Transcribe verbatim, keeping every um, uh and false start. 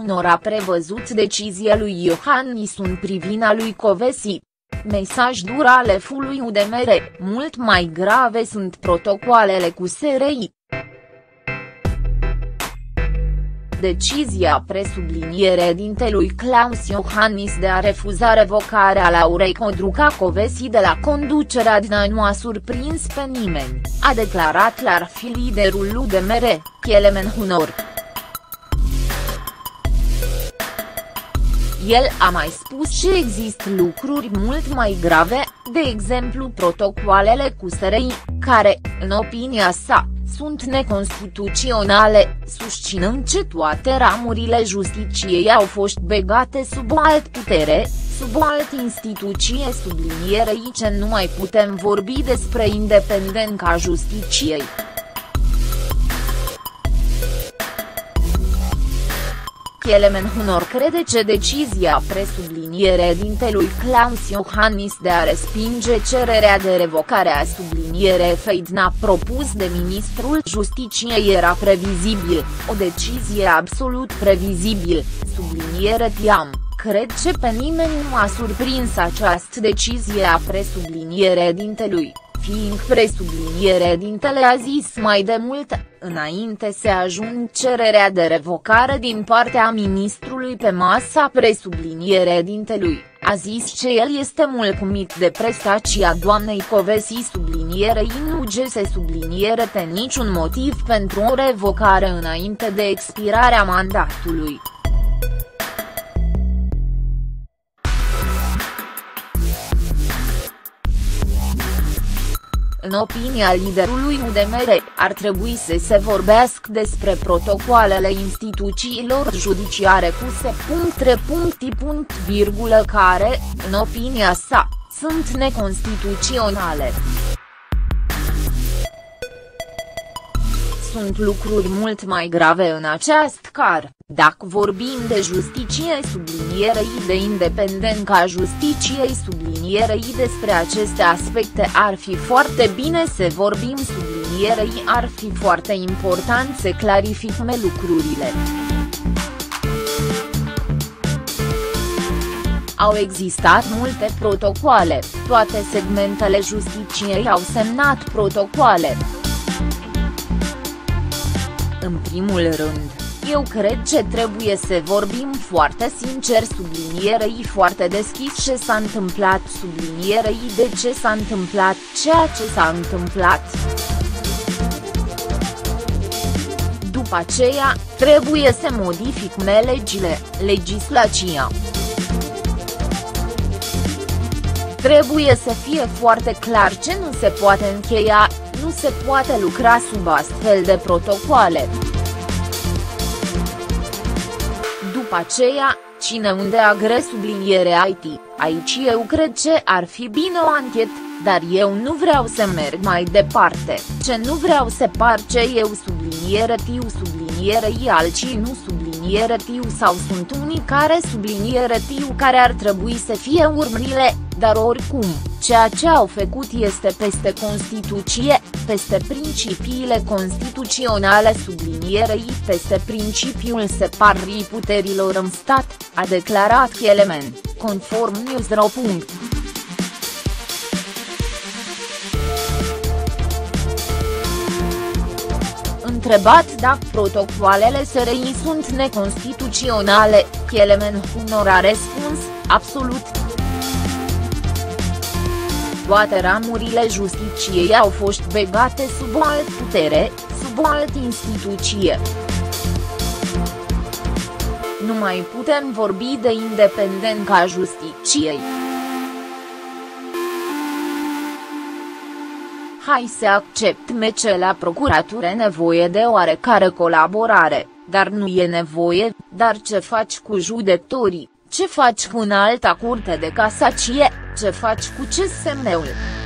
Hunor a prevăzut decizia lui Iohannis în privința lui Kövesi. Mesaj dur ale fului U D M R, mult mai grave sunt protocoalele cu S R I. Decizia presubliniere dintelui Klaus Iohannis de a refuza revocarea Laurei Codruca-Kövesi de la conducerea D N A nu a surprins pe nimeni, a declarat la fi liderul U D M R, Kelemen Hunor. El a mai spus că există lucruri mult mai grave, de exemplu protocoalele cu S R I, care, în opinia sa, sunt neconstituționale, susținând că toate ramurile justiciei au fost begate sub o altă putere, sub o altă instituție, sublinierei că nu mai putem vorbi despre independența justiciei. Kelemen Hunor crede că decizia presubliniere dintelui Klaus Iohannis de a respinge cererea de revocare a subliniere fei D N A propus de ministrul Justiciei era previzibil, o decizie absolut previzibil, subliniere tiam. Cred că pe nimeni nu a surprins această decizie a presubliniere dintelui, fiind presubliniere dintele a zis mai de mult, înainte să ajung cererea de revocare din partea ministrului pe masa presubliniere dintelui, a zis că el este mulțumit de prestația doamnei Kövesi sublinierei nu găse subliniere pe niciun motiv pentru o revocare înainte de expirarea mandatului. În opinia liderului U D M R, ar trebui să se vorbească despre protocoalele instituțiilor judiciare cu S. I. care, în opinia sa, sunt neconstituționale. Sunt lucruri mult mai grave în acest car, dacă vorbim de justiție sublinierei de independența justiciei sublinierei despre aceste aspecte ar fi foarte bine să vorbim sublinierei ar fi foarte important să clarificăm lucrurile. Au existat multe protocoale, toate segmentele justiciei au semnat protocoale. În primul rând, eu cred că trebuie să vorbim foarte sincer sublinierei foarte deschis ce s-a întâmplat sublinierei de ce s-a întâmplat ceea ce s-a întâmplat. După aceea, trebuie să modificăm legile, legislația. Trebuie să fie foarte clar ce nu se poate încheia, nu se poate lucra sub astfel de protocoale. După aceea, cine unde agre subliniere I T, aici eu cred că ar fi bine o anchetă, dar eu nu vreau să merg mai departe, ce nu vreau să par ce eu subliniere tiu subliniere i alții nu subliniere tiu sau sunt unii care subliniere tiu care ar trebui să fie urmările, dar oricum, ceea ce au făcut este peste Constituție, peste principiile constituționale sublinierei peste principiul separării puterilor în stat, a declarat Kelemen, conform Newsro. Întrebat dacă protocoalele S R I sunt neconstituționale, Kelemen Hunor a răspuns, absolut. Toate ramurile justiciei au fost begate sub o altă putere, sub o altă instituție. Nu mai putem vorbi de independența justiciei. Hai să acceptăm că la procuratură e nevoie de oarecare colaborare, dar nu e nevoie, dar ce faci cu judecătorii, ce faci cu înalta curte de casacie, ce faci cu C S M-ul?